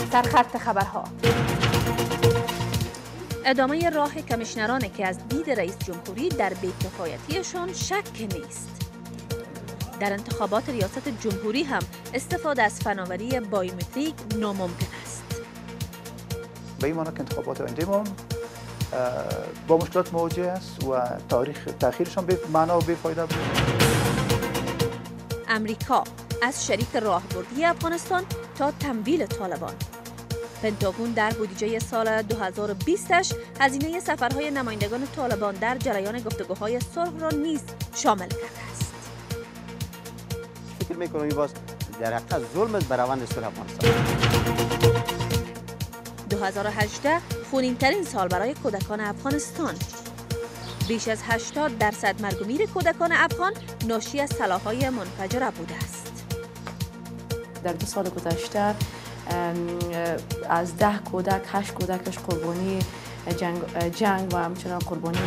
سرخط خبرها. ادامه راه کمیشنرانی که از دید رئیس جمهوری در بی‌کفایتیشان شک نیست. در انتخابات ریاست جمهوری هم استفاده از فناوری بایومتریک ناممکن است. به این معنی که انتخابات آینده ما با مشکلات مواجه است و تأخیرشان به معنا و بی‌فایده بود. امریکا از شریک راهبردی افغانستان تا تمویل طالبان. پنتاگون در بودجه سال 2020 هزینه سفرهای نمایندگان طالبان در جریان گفتگوهای صلح را نیز شامل کرده است. فکر می‌کنم باز در حقیقت ظلم است بر روند صلح افغانستان. 2018 خونین‌ترین سال برای کودکان افغانستان. بیش از 80% مرگ و میر کودکان افغان ناشی از سلاح‌های منفجره بوده است. در 2 سال گذشته از 10 کودک 8 کودکش قربانی جنگ و همچنان قربانی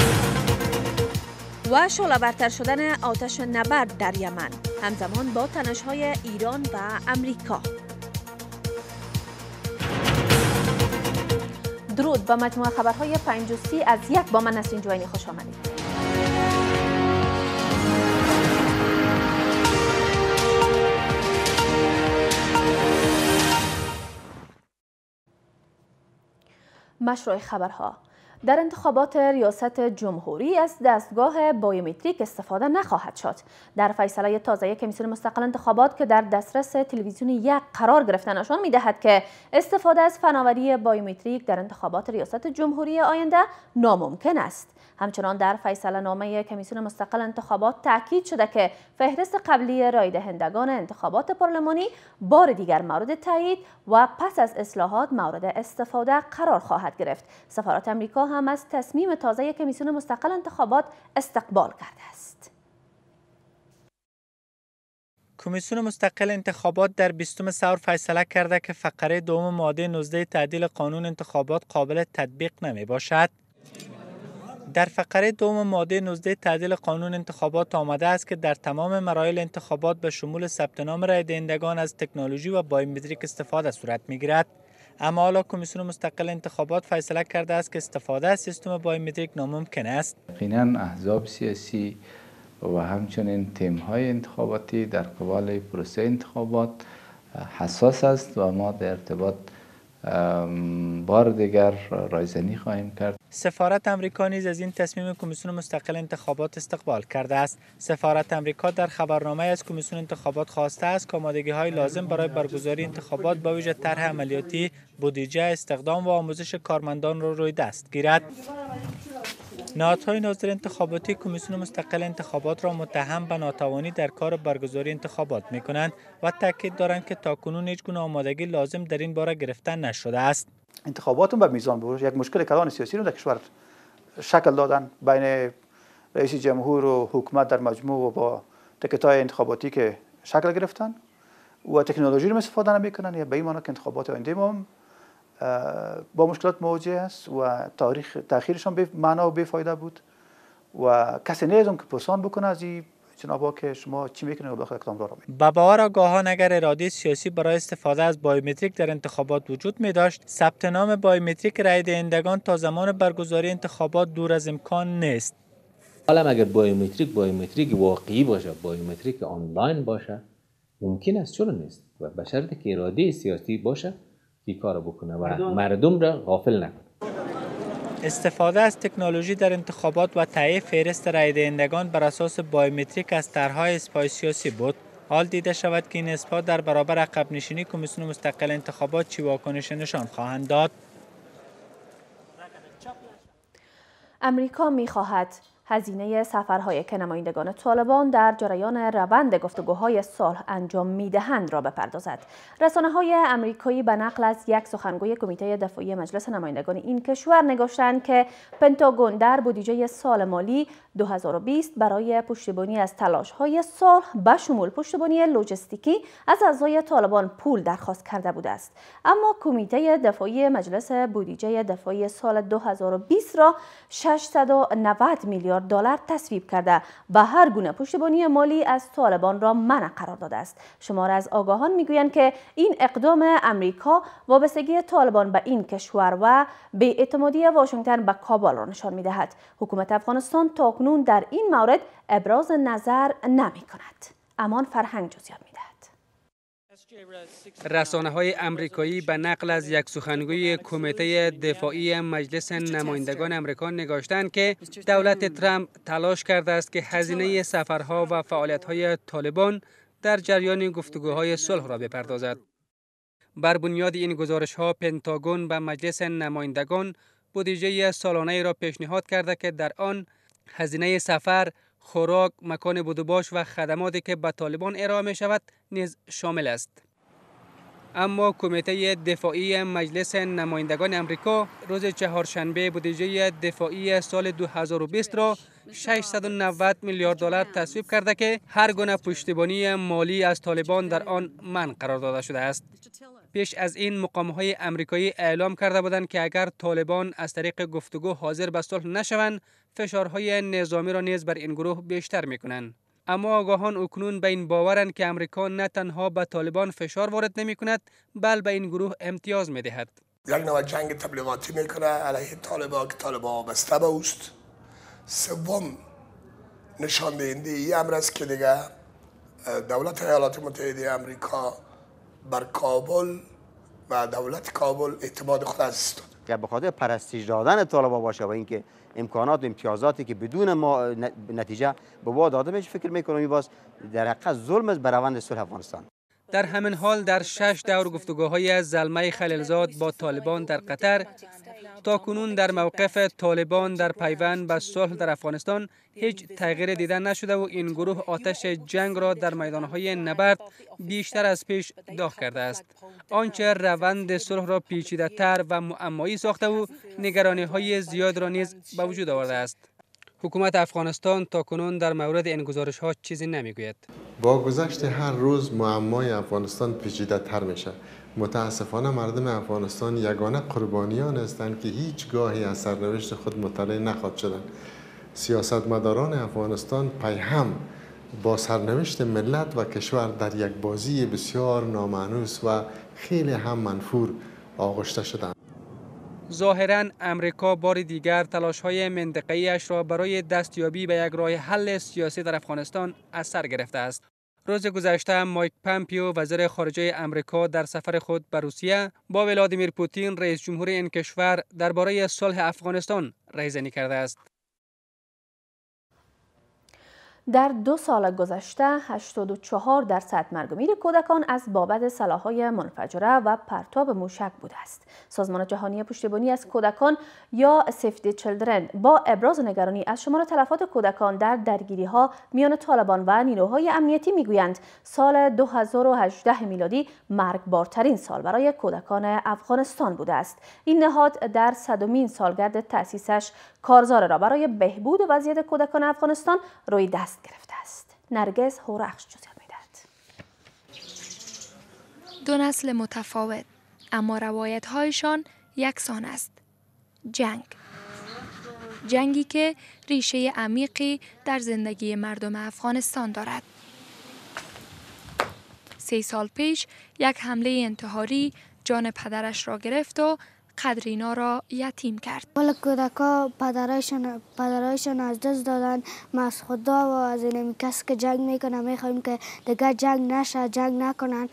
و شعله‌ورتر شدن آتش نبرد در یمن همزمان با تنش‌های ایران و امریکا. درود با مجموعه خبرهای 5:30 از یک با من نسرین جوینی خوش آمدید. مشروع خبرها. در انتخابات ریاست جمهوری از دستگاه بایومتریک استفاده نخواهد شد. در فیصله تازه کمیسیون مستقل انتخابات که در دسترس تلویزیون یک قرار گرفته نشان می‌دهد که استفاده از فناوری بایومتریک در انتخابات ریاست جمهوری آینده ناممکن است. همچنان در فیصله نامه کمیسیون مستقل انتخابات تاکید شده که فهرست قبلی رای دهندگان انتخابات پارلمانی بار دیگر مورد تایید و پس از اصلاحات مورد استفاده قرار خواهد گرفت. سفارت آمریکا هم از تصمیم تازه کمیسیون مستقل انتخابات استقبال کرده است. کمیسیون مستقل انتخابات در 20 سور فیصله کرده که فقره دوم ماده 19 تعدیل قانون انتخابات قابل تطبیق نمی باشد. در فقره دوم ماده 19 تعدیل قانون انتخابات آمده است که در تمام مراحل انتخابات به شمول ثبت نام رای دهندگان از تکنولوژی و بایومتریک استفاده صورت می‌گیرد. اما حالا کمیسیون مستقل انتخابات فیصله کرده است که استفاده از سیستم بایومتریک ناممکن است. یقینا احزاب سیاسی و همچنین تیم‌های انتخاباتی در قبال پروسه انتخابات حساس است و ما در ارتباط بار دیگر رایزنی خواهیم کرد. سفارت آمریکا نیز از این تصمیم کمیسیون مستقل انتخابات استقبال کرده است. سفارت آمریکا در خبرنامه از کمیسیون انتخابات خواسته است که آمادگی‌های لازم برای برگزاری انتخابات با ویژه طرح عملیاتی، بودجه، استخدام و آموزش کارمندان را روی دست گیرد. نهادهای ناظر انتخاباتی کمیسیون مستقل انتخابات را متهم به ناتوانی در کار برگزاری انتخابات می‌کنند و تاکید دارند که تاکنون هیچ گونه آمادگی لازم در این باره گرفته نشده است. انتخابات به میزان بود. یک مشکل کلان سیاسی رو در کشور شکل دادن بین رئیس جمهور و حکومت در مجموع و با تکتای انتخاباتی که شکل گرفتن و تکنولوژی رو استفاده نمی‌کنن. یا به این معنی که انتخابات آینده ما با مشکلات مواجه است و تأخیرشان به معنا و بی‌فایده بود و کسی نیازم که پرسان بکنه از این جنابا که شما چی میکنید و داخل کدام راه را میرید. به باور آگاهان اگر اراده سیاسی برای استفاده از بایومتریک در انتخابات وجود می داشت، ثبت نام بایومتریک رای دهندگان تا زمان برگزاری انتخابات دور از امکان نیست. حالا اگر بایومتریک واقعی باشه، بایومتریک آنلاین باشه، ممکن است، چرا نیست؟ و به شرطی که اراده سیاسی باشه این کارو بکنه و مردم را غافل نکنه. استفاده از تکنولوژی در انتخابات و تهیه فهرست رای دهندگان بر اساس بایومتریک از طرح‌های اسپای سیاسی بود. حال دیده شود که این اثبات در برابر عقب نشینی کمیسیون مستقل انتخابات چی واکنش نشان خواهند داد. امریکا می‌خواهد هزینه سفرهای که نمایندگان طالبان در جریان روند گفتگوهای صلح انجام می‌دهند را بپردازد. رسانه‌های آمریکایی به نقل از یک سخنگوی کمیته دفاعی مجلس نمایندگان این کشور نگاشتند که پنتاگون در بودجه سال مالی 2020 برای پشتیبانی از تلاش‌های صلح به شمول پشتیبانی لوجستیکی از اعضای طالبان پول درخواست کرده بوده است. اما کمیته دفاعی مجلس بودجه دفاعی سال 2020 را 690 میلیارد میلیارد دلار تصویب کرده و هر گونه پشتیبانی مالی از طالبان را منع قرار داده است. شماره از آگاهان میگویند که این اقدام امریکا وابستگی طالبان به این کشور و بی‌اعتمادی واشنگتن به کابل را نشان می‌دهد. حکومت افغانستان تاکنون در این مورد ابراز نظر نمی‌کند. امان فرهنگ جزئیات می‌دهد. رسانه‌های آمریکایی به نقل از یک سخنگوی کمیته دفاعی مجلس نمایندگان آمریکا نگاشتند که دولت ترامپ تلاش کرده است که هزینه سفرها و فعالیت‌های طالبان در جریان گفتگوهای صلح را بپردازد. بر بنیاد این گزارش‌ها پنتاگون به مجلس نمایندگان بودجه سالانه را پیشنهاد کرده که در آن هزینه سفر، خوراک، مکان بود و باش و خدماتی که به طالبان ارائه می شود نیز شامل است. اما کمیته دفاعی مجلس نمایندگان آمریکا روز چهارشنبه بودجه دفاعی سال 2020 را 690 میلیارد دلار تصویب کرده که هر گونه پشتیبانی مالی از طالبان در آن منع قرار داده شده است. پیش از این مقام‌های آمریکایی اعلام کرده بودند که اگر طالبان از طریق گفتگو حاضر به صلح نشوند، فشارهای نظامی را نیز بر این گروه بیشتر می‌کنند. اما آگاهان اکنون به این باورند که امریکا نه تنها به طالبان فشار وارد نمی‌کند، بل به این گروه امتیاز می‌دهد. یک نوع جنگ تبلیغاتی می‌کنه علیه طالبان که طالبان وابسته به اوست. سوم نشان دهنده این امر است که دیگه دولت ایالات متحده آمریکا بر کابل و دولت کابل اعتماد خود از دست داد. که به خاطر پرستیژ دادن طالبان باشه و اینکه امکانات و امتیازاتی که بدون ما نتیجه به واد داده میشه، فکر میکنم باز در حقیقت ظلم است بر روند صلح افغانستان. در همین حال در 6 دور گفتگوهای زلمه خلیلزاد با طالبان در قطر، تاکنون در موقف طالبان در پیوند به صلح در افغانستان هیچ تغییر دیده نشده و این گروه آتش جنگ را در میدانهای نبرد بیشتر از پیش داغ کرده است. آنچه روند صلح را پیچیده تر و معمایی ساخته و نگرانی های زیاد را نیز به وجود آورده است. حکومت افغانستان تاکنون در مورد این گزارش ها چیزی نمیگوید. با گذشت هر روز معمای افغانستان پیچیده تر میشه. متاسفانه مردم افغانستان یگانه قربانیان هستند که هیچ گاهی از سرنوشت خود مطلع نخواهد شدند. سیاستمداران افغانستان پیهم با سرنوشت ملت و کشور در یک بازی بسیار نامانوس و خیلی هم منفور آغشته شدند. ظاهراً امریکا بار دیگر تلاش‌های منطقه‌ای اش را برای دستیابی به یک راه حل سیاسی در افغانستان از سر گرفته است. روز گذشته مایک پامپیو وزیر خارجه امریکا در سفر خود به روسیه با ولادیمیر پوتین رئیس جمهور این کشور درباره صلح افغانستان رایزنی کرده است. در 2 سال گذشته 84% مرگ و میر کودکان از بابت سلاح‌های منفجره و پرتاب موشک بوده است. سازمان جهانی پشتیبانی از کودکان یا سیو دی چیلدرن با ابراز نگرانی از شمار تلفات کودکان در درگیری‌ها میان طالبان و نیروهای امنیتی میگویند سال 2018 میلادی مرگبارترین سال برای کودکان افغانستان بوده است. این نهاد در 100مین سالگرد تأسیسش کارزار را برای بهبود وضعیت کودکان افغانستان روی دست گرفته است. نرگس هورخش جزئیات می‌دهد. 2 نسل متفاوت اما روایت‌هایشان یکسان است. جنگی که ریشه عمیقی در زندگی مردم افغانستان دارد. 3 سال پیش یک حمله انتحاری جان پدرش را گرفت و قدرینا را یتیم کرد. ولی کودکا پدرایشان از دست دادن. ما از خدا و از این کسی که جنگ میکنه میخوایم که دیگه جنگ نشه، جنگ نکنن.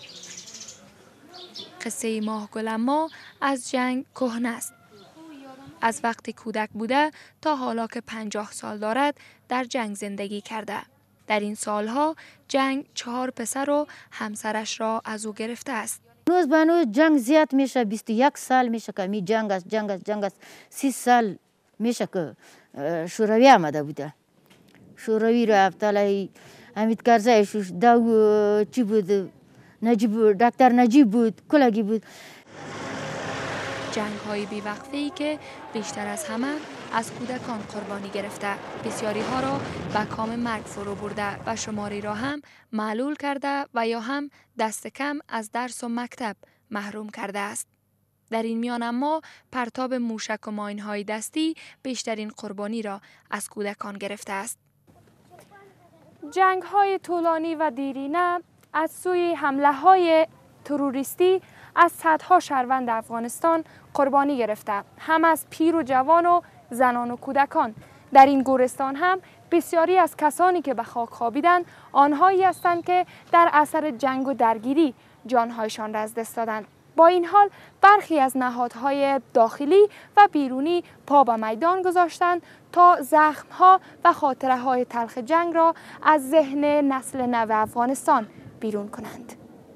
قصه ماهگل اما از جنگ کهنه است. از وقتی کودک بوده تا حالا که 50 سال دارد در جنگ زندگی کرده. در این سالها جنگ 4 پسر و همسرش را از او گرفته است. روز به روز جنگ زیاد میشه. 21 سال میشه که می جنگ است 30 سال میشه که شوروی آمده بوده. شوروی رو ابطال حمید کرزی چی بود؟ دکتر نجیب بود، کلگی بود. جنگ های بی‌وقفه‌ای که بیشتر از همه از کودکان قربانی گرفته، بسیاری ها را به کام مرگ فرو برده و شماری را هم معلول کرده و یا هم دست کم از درس و مکتب محروم کرده است. در این میان اما پرتاب موشک و ماین‌های دستی بیشترین قربانی را از کودکان گرفته است. جنگ‌های طولانی و دیرینه از سوی حمله‌های تروریستی از صدها شهروند افغانستان قربانی گرفته، هم از پیر و جوان و زنان و کودکان. در این گورستان هم بسیاری از کسانی که به خاک خوابیدند آنهایی هستند که در اثر جنگ و درگیری جانهایشان را از دست دادند. با این حال برخی از نهادهای داخلی و بیرونی پا به میدان گذاشتند تا زخمها و خاطره‌های تلخ جنگ را از ذهن نسل نو افغانستان بیرون کنند.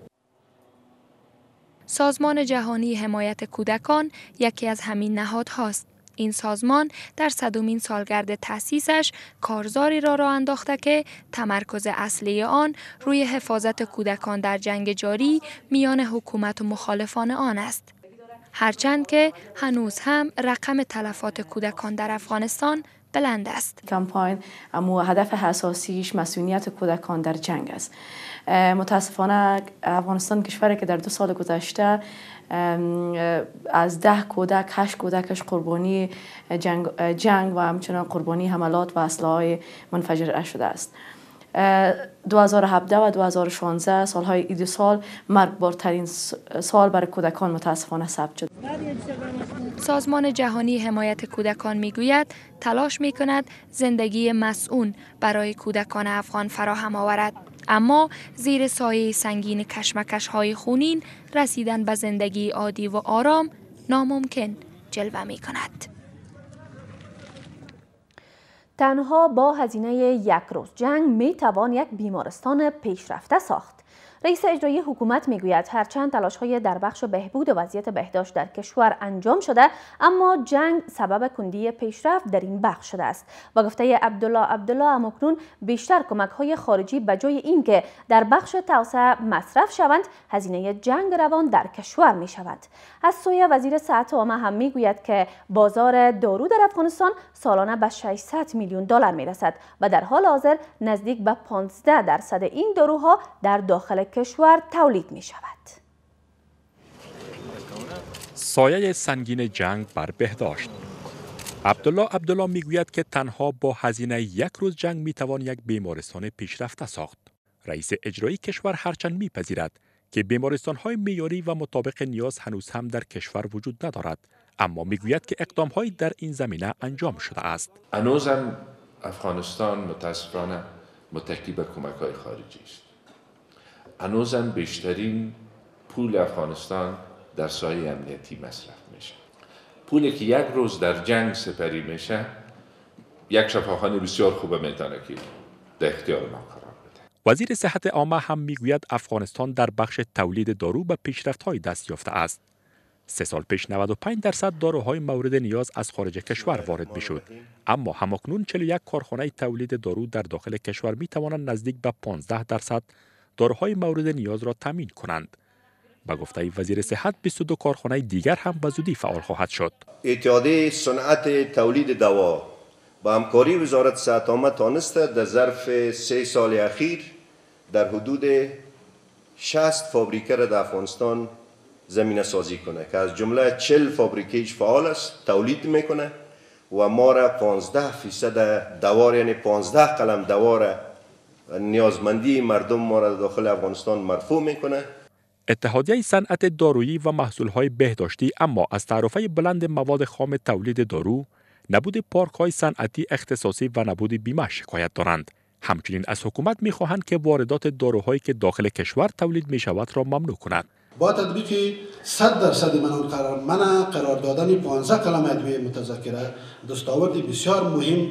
سازمان جهانی حمایت کودکان یکی از همین نهادهاست. این سازمان در 100مین سالگرد تأسیسش کارزاری را انداخته که تمرکز اصلی آن روی حفاظت کودکان در جنگ جاری میان حکومت و مخالفان آن است. هرچند که هنوز هم رقم تلفات کودکان در افغانستان بلند است. کمپاین اما هدف اساسیش مسئولیت کودکان در جنگ است. متاسفانه افغانستان کشوری که در 2 سال گذشته از 10 کودک 8 کودکش قربانی جنگ و همچنان قربانی حملات و اسلحه‌های منفجره شده است. 2017 و 2016 سالهای این 2 سال مرگبارترین سال برای کودکان متاسفانه ثبت شد. سازمان جهانی حمایت کودکان میگوید تلاش میکند زندگی مسئول برای کودکان افغان فراهم آورد، اما زیر سایه سنگین کشمکش‌های خونین رسیدن به زندگی عادی و آرام ناممکن جلوه میکند. تنها با هزینه 1 روز جنگ می توان یک بیمارستان پیشرفته ساخت. رئیس اجرایی حکومت میگوید هرچند تلاش‌های در بخش بهبود وضعیت بهداشت در کشور انجام شده، اما جنگ سبب کندی پیشرفت در این بخش شده است. با گفته عبدالله همکنون بیشتر کمک‌های خارجی به جای اینکه در بخش توسعه مصرف شوند، هزینه جنگ روان در کشور می‌شود. از سوی وزیر صحت عامه هم میگوید که بازار دارو در افغانستان سالانه به 600 میلیون دلار میرسد و در حال حاضر نزدیک به 15% این داروها در داخل کشور تولید می شود. سایه سنگین جنگ بر بهداشت. عبدالله میگوید که تنها با هزینه 1 روز جنگ می توان یک بیمارستان پیشرفته ساخت. رئیس اجرایی کشور هرچند میپذیرد که بیمارستان‌های معیاری و مطابق نیاز هنوز هم در کشور وجود ندارد، اما میگوید که اقدام‌هایی در این زمینه انجام شده است. هنوزم افغانستان متاسفانه متکی به کمک‌های خارجی است. هنوزم بیشترین پول افغانستان در سایه امنیتی مصرف میشه. پولی که 1 روز در جنگ سپری میشه، یک شفاخانه بسیار خوبه میتونه که در اختیار ما قرار بده. وزیر صحت عامه هم میگوید افغانستان در بخش تولید دارو به پیشرفت‌های دست یافته است. 3 سال پیش 95% داروهای مورد نیاز از خارج کشور وارد میشد، اما همکنون 41 کارخانه تولید دارو در داخل کشور میتوانند نزدیک به 15% داروهای مورد نیاز را تامین کنند. با گفته وزیر صحت 22 کارخانه دیگر هم به زودی فعال خواهد شد. اتحادیه صنعت تولید دوا با همکاری وزارت صحت عامه تانسته در ظرف 3 سال اخیر در حدود 60 فابریکه را در افغانستان زمینه سازی کنه که از جمله 40 فابریکهش فعال است، تولید میکنه و ما را 15% دوا، یعنی 15 قلم دوا را نیازمندی مردم ما را داخل افغانستان مرفوع میکنه. اتحادیه صنعت دارویی و محصولهای بهداشتی اما از تعرفه بلند مواد خام تولید دارو، نبود پارک‌های صنعتی اختصاصی و نبود بیمه شکایت دارند. همچنین از حکومت می‌خواهند که واردات داروهایی که داخل کشور تولید می‌شود را ممنوع کند. با تطبیق 100% منع قرار دادن 15 قلم ادویه متذکره، دستاورد بسیار مهم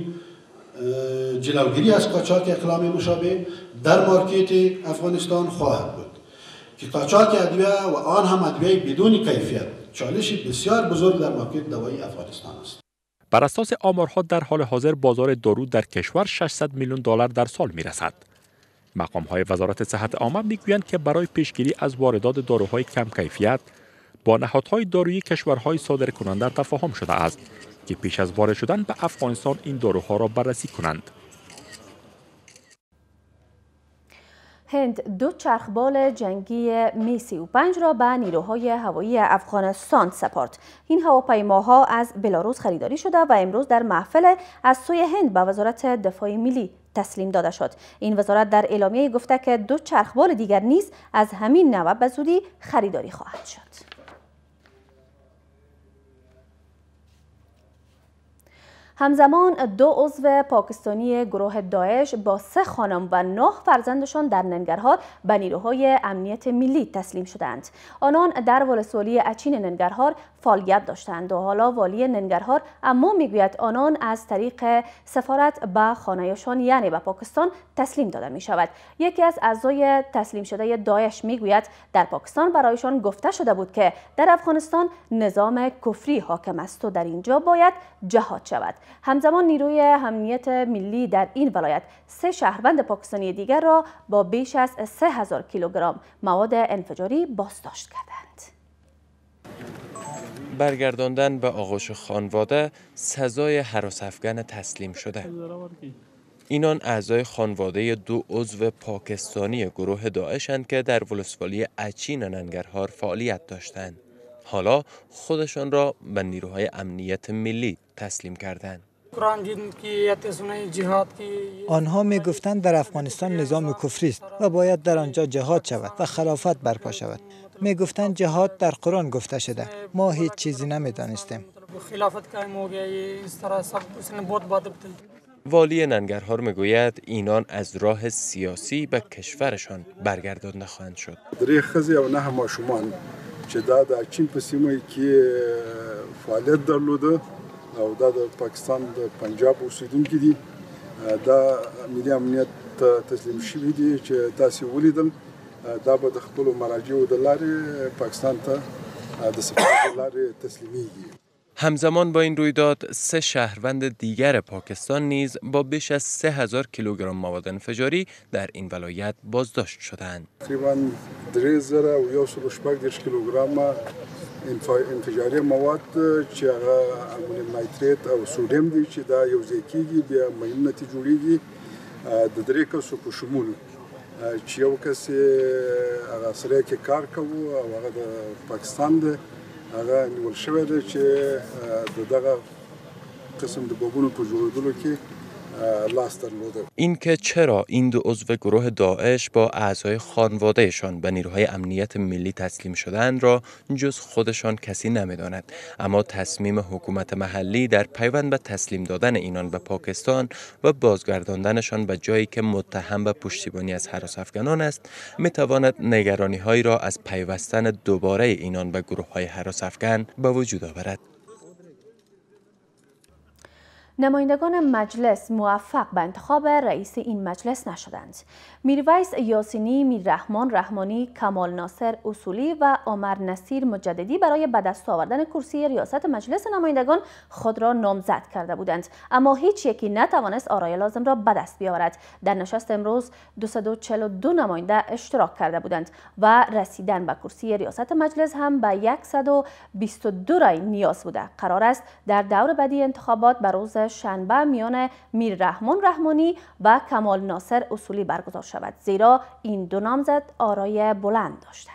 جلوگیری از قاچاق اقلام مشابه در مارکت افغانستان خواهد بود که قاچاق ادویه و آن هم ادویه بدون کیفیت چالش بسیار بزرگ در مارکت دوایی افغانستان است. بر اساس آمارها در حال حاضر بازار دارو در کشور 600 میلیون دلار در سال میرسد. مقام‌های وزارت صحت عامه میگویند که برای پیشگیری از واردات داروهای کم کیفیت با نهادهای دارویی کشورهای صادرکننده تفاهم شده است که پیش از وارد شدن به افغانستان این داروها را بررسی کنند. هند 2 چرخبال جنگی می 35 را به نیروهای هوایی افغانستان سپرد. این هواپیماها از بلاروس خریداری شده و امروز در محفل از سوی هند به وزارت دفاع ملی تسلیم داده شد. این وزارت در اعلامیه گفته که 2 چرخبال دیگر نیز از همین نوع به زودی خریداری خواهد شد. همزمان 2 عضو پاکستانی گروه داعش با 3 خانم و 9 فرزندشان در ننگرهار به نیروهای امنیت ملی تسلیم شدند. آنان در ولسوالی اچین ننگرهار فعالیت داشتند و حالا والی ننگرهار اما میگوید آنان از طریق سفارت به خانه‌شان یعنی به پاکستان تسلیم داده می شود. یکی از اعضای تسلیم شده داعش میگوید در پاکستان برایشان گفته شده بود که در افغانستان نظام کفری حاکم است و در اینجا باید جهاد شود. همزمان نیروی امنیت ملی در این ولایت 3 شهروند پاکستانی دیگر را با بیش از 3000 کیلوگرم مواد انفجاری بازداشت کردند. برگرداندن به آغوش خانواده سزای هراس افغان تسلیم شده. اینان اعضای خانواده 2 عضو پاکستانی گروه داعشند که در ولسوالی اچین ننگرهار فعالیت داشتند. حالا خودشان را به نیروهای امنیت ملی تسلیم کردند. آنها می گفتند در افغانستان نظام کفری است و باید در آنجا جهاد شود و خلافت برپا شود. می گفتند جهاد در قرآن گفته شده. ما هیچ چیزی نمی دانستیم. والی ننگرهار میگوید اینان از راه سیاسی به کشورشان برگردانده خواهند شد. درې ښځې او 9 ماشومان چې دا د اچین په سیمه کې فعالیت درلوده او دا د پاکستان د پنجاب اوسیدونکي دي، دا ملي امنیت تسلیم شوي دي چې تاسې ولیدل. دا به د خپلو مراجعو د لارې پاکستان ته د سفارت د لارې تسلیمیږي. همزمان با این رویداد 3 شهروند دیگر پاکستان نیز با بیش از 3000 کیلوگرم مواد انفجاری در این ولایت بازداشت شدند. تقریبا 3160 کیلوگرم انفجاری مواد چې هغه امونیم نایتریت او سودیم دي چې دا یو ځای کېږي بیا مهمه نتیجه جوړیږي د 3 کسو په شمول چې یو کس هغه سره کې کار کوي او هغه د پاکستان دی، هغه نیول شوی دی چې دغه قسم د بمونو په جوړېدلو کې لاس درلوده. این که چرا این 2 عضو گروه داعش با اعضای خانوادهشان به نیروهای امنیت ملی تسلیم شدند را جز خودشان کسی نمی‌داند، اما تصمیم حکومت محلی در پیوند به تسلیم دادن اینان به پاکستان و بازگرداندنشان به جایی که متهم به پشتیبانی از هراس افغانان است می‌تواند نگرانی‌هایی را از پیوستن دوباره اینان به گروه‌های هراس افغان به وجود آورد. نمایندگان مجلس موفق به انتخاب رئیس این مجلس نشدند. میرویس یاسینی، میررحمان رحمانی، کمال ناصر اصولی و عمر نصیر مجددی برای به دست آوردن کرسی ریاست مجلس نمایندگان خود را نامزد کرده بودند، اما هیچ یکی نتوانست آرای لازم را به دست بیاورد. در نشست امروز 242 نماینده اشتراک کرده بودند و رسیدن به کرسی ریاست مجلس هم به 122 رای نیاز بوده. قرار است در دور بعدی انتخابات به روز شنبه میان میررحمان رحمانی و کمال ناصر اصولی برگزار شود، زیرا این 2 نامزد آرای بلند داشتند.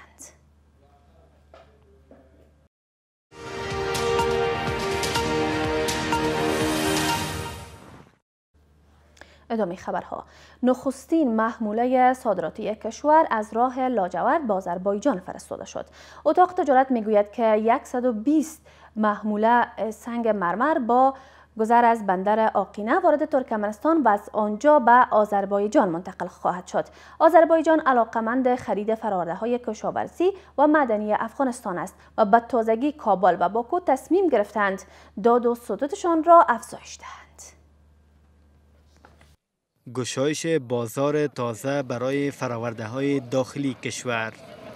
ادامه خبرها. نخستین محموله صادراتی کشور از راه لاجورد به آذربایجان فرستاده شد. اتاق تجارت میگوید که 120 محموله سنگ مرمر با گذر از بندر آقینه وارد ترکمنستان و از آنجا به آذربایجان منتقل خواهد شد. آذربایجان علاقمند خرید فرآورده‌های کشاورزی و معدنی افغانستان است و به تازگی کابل و باکو تصمیم گرفتند داد و ستودشان را افزایش دهند. گشایش بازار تازه برای فرآورده‌های داخلی کشور.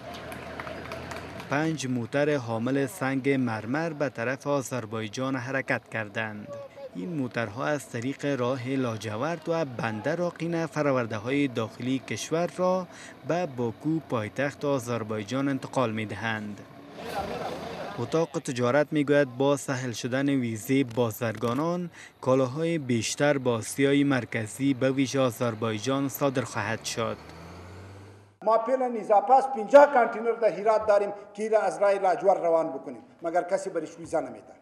5 موتر حامل سنگ مرمر به طرف آذربایجان حرکت کردند. این موترها از طریق راه لاجورد و بندر آقینه فرآورده‌های داخلی کشور را به باکو پایتخت آذربایجان انتقال می‌دهند. اتاق تجارت میگوید با سهل شدن ویزه بازرگانان کالاهای بیشتر با آسیای مرکزی به ویژه آذربایجان صادر خواهد شد. ما فعلا اضافه 50 کانتینر در هرات داریم که را از راه لاجور روان بکنیم، مگر کسی برش ویزا نمیده.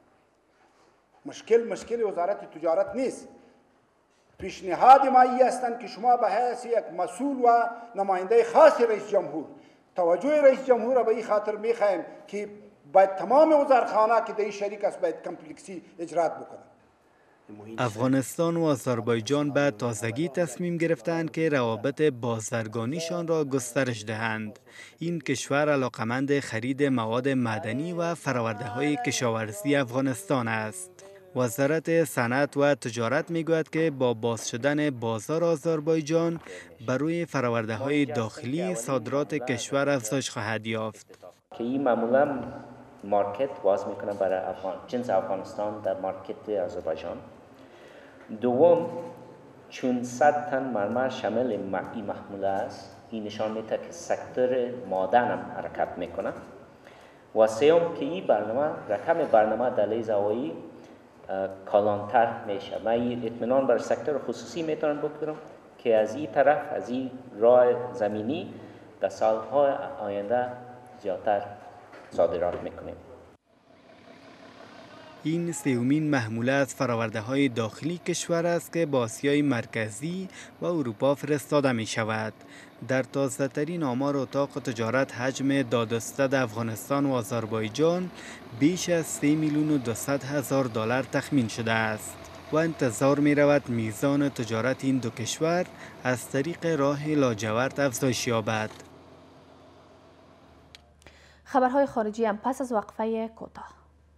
مشکل وزارت تجارت نیست. پیشنهاد ما ای هستند که شما به حیث یک مسئول و نماینده خاص رئیس جمهور توجه رئیس جمهور را به این خاطر میخواهیم که باید تمام وزارتخانه که در این شریک است باید کمپلکسی اجرات بکنند. افغانستان و آذربایجان به تازگی تصمیم گرفتند که روابط بازرگانیشان را گسترش دهند. این کشور علاقمند خرید مواد معدنی و فرآورده‌های کشاورزی افغانستان است. وزارت صنعت و تجارت میگوید که با باز شدن بازار آذربایجان برای فرآورده‌های داخلی صادرات کشور افزایش خواهد یافت. که این معمولا مارکت باز میکنه برای جنس افغانستان در مارکت آذربایجان. دوم، چون 100 تن مرمر شامل این محموله است، این نشان میده که سکتور معدن هم حرکت میکنه. و سوم که این رقم برنامه در لیز هوایی کلانتر میشه. من اطمینان بر سکتور خصوصی میتونم بکنم که از این طرف، از این راه زمینی در سالهای آینده زیادتر صادرات میکنیم. این سومین محموله از فرآورده‌های داخلی کشور است که به آسیای مرکزی و اروپا فرستاده می شود. در تازه‌ترین آمار اتاق تجارت حجم دادرس افغانستان و آذربایجان بیش از 3,200,000 دلار تخمین شده است و انتظار می رود میزان تجارت این دو کشور از طریق راه لاجورد افزایش یابد. خبرهای خارجی هم پس از وقفه کوتاه.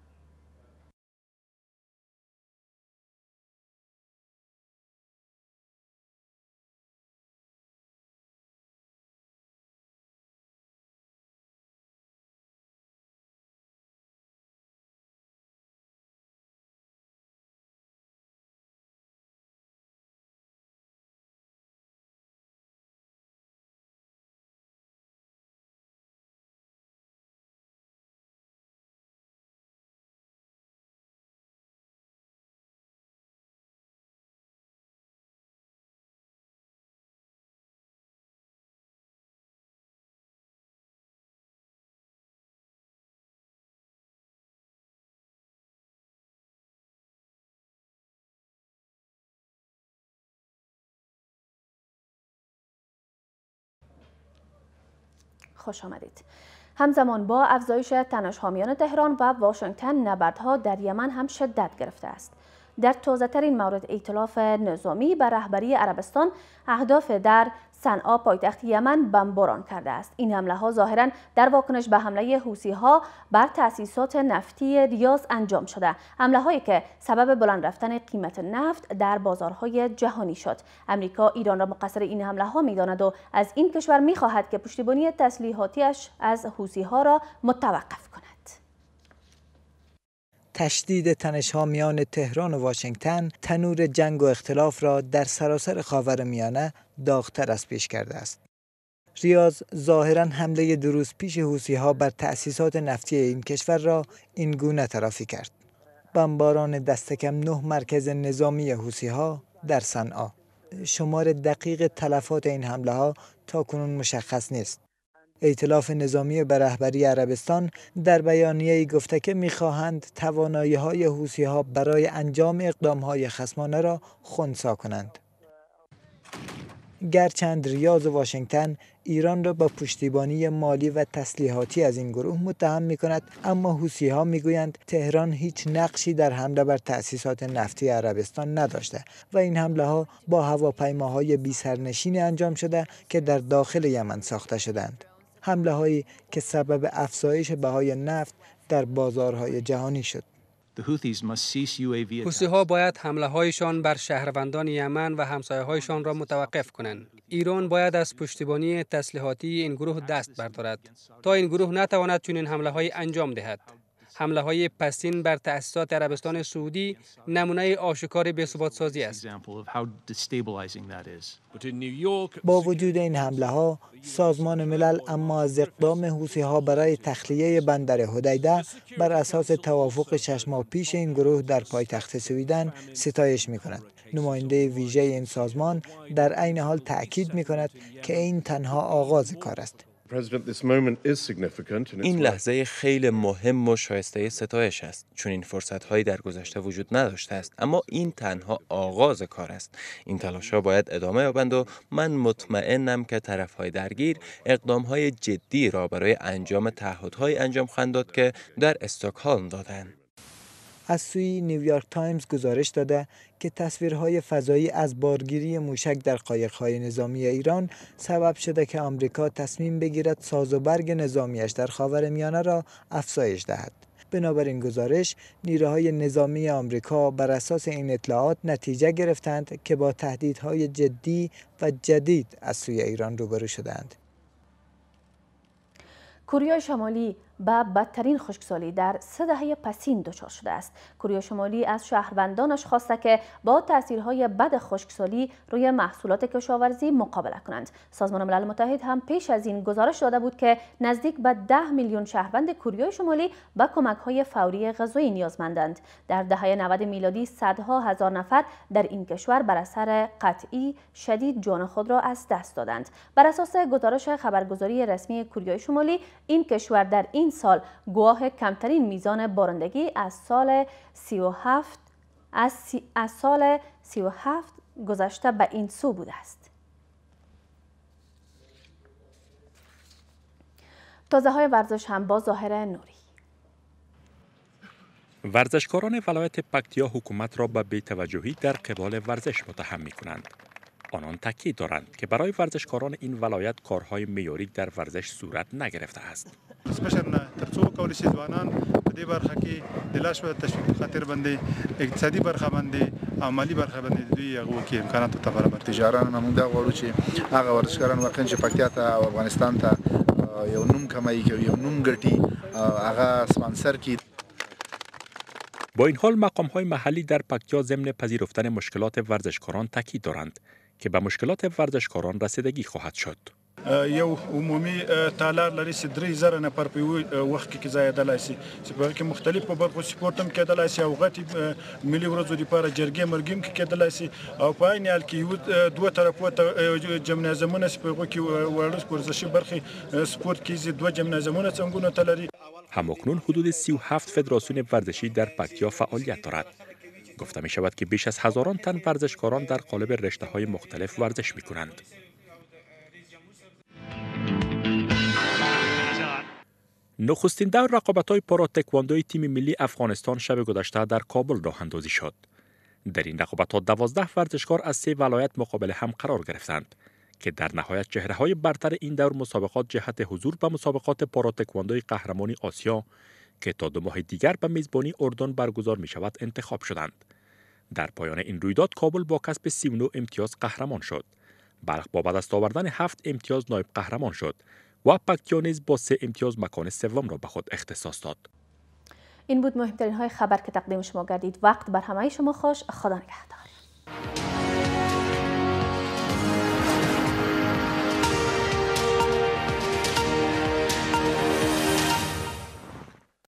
خوش آمدید. همزمان با افزایش تنش حامیان تهران و واشنگتن، نبردها در یمن هم شدت گرفته است. در تازه‌ترین مورد ائتلاف نظامی به رهبری عربستان اهداف در صنعا پایتخت یمن بمباران کرده است. این حمله ها ظاهراً در واکنش به حمله حوثی ها بر تأسیسات نفتی ریاض انجام شده، حمله هایی که سبب بلند رفتن قیمت نفت در بازارهای جهانی شد. امریکا ایران را مقصر این حمله ها می‌داند و از این کشور می‌خواهد که پشتیبانی تسلیحاتیش از حوثی ها را متوقف کند. تشدید تنش‌ها میان تهران و واشنگتن تنور جنگ و اختلاف را در سراسر خاورمیانه داغ‌تر از پیش کرده است. ریاض ظاهراً حمله 2 روز پیش حوثی‌ها بر تأسیسات نفتی این کشور را این گونه تلافی کرد. بمباران دست کم 9 مرکز نظامی حوثی‌ها در صنعا. شمار دقیق تلفات این حمله‌ها تاکنون مشخص نیست. ائتلاف نظامی به رهبری عربستان در بیانیه‌ای گفته که می‌خواهند توانایی‌های حوثی‌ها برای انجام اقدام‌های خصمانه را خنثی کنند. گرچند ریاض و واشنگتن ایران را با پشتیبانی مالی و تسلیحاتی از این گروه متهم می‌کند، اما حوثی‌ها می‌گویند تهران هیچ نقشی در حمله بر تأسیسات نفتی عربستان نداشته و این حمله‌ها با هواپیماهای بی‌سرنشین انجام شده که در داخل یمن ساخته شدند. حمله هایی که سبب افزایش بهای نفت در بازارهای جهانی شد. حوثی ها باید حمله هایشان بر شهروندان یمن و همسایه هایشان را متوقف کنند. ایران باید از پشتیبانی تسلیحاتی این گروه دست بردارد تا این گروه نتواند چنین حمله های انجام دهد. حمله های پسین بر تأسیسات عربستان سعودی نمونه آشکار بی‌ثبات سازی است. با وجود این حمله ها، سازمان ملل اما از اقدام حوثی ها برای تخلیه بندر حدیده بر اساس توافق 6 ماه پیش این گروه در پایتخت سویدن ستایش می کند. نماینده ویژه این سازمان در عین حال تأکید می‌کند که این تنها آغاز کار است. این لحظه خیلی مهم و شایسته ستایش است، چون این فرصت‌هایی در گذشته وجود نداشته است، اما این تنها آغاز کار است. این تلاش‌ها باید ادامه یابند و من مطمئنم که طرف‌های درگیر اقدام‌های جدی را برای انجام تعهدهای انجام خواهند داد که در استکهلم دادند. از سوی نیویورک تایمز گزارش داده که تصویرهای فضایی از بارگیری موشک در قایق‌های نظامی ایران سبب شده که آمریکا تصمیم بگیرد سازوبرگ نظامیش در خاورمیانه را افزایش دهد. بنابراین گزارش، نیروهای نظامی آمریکا بر اساس این اطلاعات نتیجه گرفتند که با تهدیدهای جدی و جدید از سوی ایران روبرو شدند. کره شمالی به بدترین خشکسالی در 3 دهه پسین دچار شده است. کره شمالی از شهروندانش خواسته که با تاثیرهای بد خشکسالی روی محصولات کشاورزی مقابله کنند. سازمان ملل متحد هم پیش از این گزارش داده بود که نزدیک به 10 میلیون شهروند کره شمالی به کمک‌های فوری غذایی نیازمندند. در دهه 90 میلادی صدها هزار نفر در این کشور بر اثر قطعی شدید جان خود را از دست دادند. بر اساس گزارش خبرگزاری رسمی کره شمالی، این کشور در این سال گواه کمترین میزان بارندگی از سال 37 گذشته به این سو بوده است. تازه های ورزش هم با ظاهر نوری. ورزشکاران ولایت پکتیا حکومت را به بی‌توجهی در قبال ورزش متهم می‌کنند. آنان تاکید دارند که برای ورزشکاران این ولایت کارهای معیاری در ورزش صورت نگرفته است. سپیشل نه ترڅو کولای شي ځوانان په دې برخه کې د لاس په تشویق خاطر باندې اقتصادي برخه باندې عملی برخه باندې دوی هغه کې امکانات ته برابر تجاران موږ دا غواړو چې هغه ورزشکاران واقعا چې پکتیا ته او افغانستان ته یو نوم کمایي کوي یو نوم ګټي هغه سپانسر کی. با این حال مقام‌های محلی در پکتیا ضمن پذیرفتن مشکلات ورزشکاران تاکید دارند که به مشکلات ورزشکاران رسیدگی خواهد شد. یو عمومي تالار لري چې 3000 نفر په وخت کې ځایدلای شي چې په کې مختلفو برخو سپورت هم کېدلای شي او غټي ملي ورځو لپاره جرګې مرګیم کې کېدلای شي او په عین حال کې یو دوه طرفو ته جمنازمونه په کې ورزش ورزشي برخي سپورت کې دوه جمنازمونه څنګه تلري. همکنون حدود 37 فدراسیون ورزشی در پکتیا فعالیت دارد. گفته می شود که بیش از هزاران تن ورزشکاران در قالب رشته‌های مختلف ورزش می کنند. نخستین دور رقابت‌های پارا تکواندوی تیم ملی افغانستان شب گذشته در کابل راه اندازی شد. در این رقابت‌ها 12 ورزشکار از 3 ولایت مقابل هم قرار گرفتند که در نهایت چهره‌های برتر این دور مسابقات جهت حضور به مسابقات پارا تکواندوی قهرمانی آسیا که تا 2 ماه دیگر به میزبانی اردن برگزار می‌شود انتخاب شدند. در پایان این رویداد کابل با کسب 39 امتیاز قهرمان شد. بلخ با به دست آوردن 7 امتیاز نایب قهرمان شد و پکتیا نیز با 3 امتیاز مکان سوم را به خود اختصاص داد. این بود مهمترین های خبر که تقدیم شما گردید. وقت بر همه شما خوش. خدا نگهدار.